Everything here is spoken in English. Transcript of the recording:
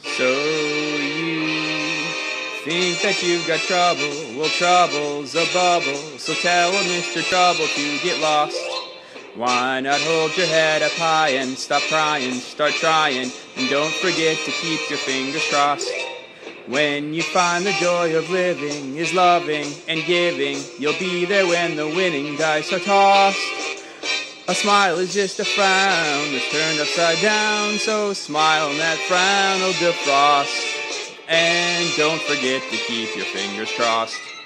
So you think that you've got trouble? Well, trouble's a bubble, so tell Mr. Trouble to get lost. Why not hold your head up high and stop crying, start trying, and don't forget to keep your fingers crossed. When you find the joy of living is loving and giving, you'll be there when the winning dice are tossed. A smile is just a frown that's turned upside down, so smile and that frown will defrost. And don't forget to keep your fingers crossed.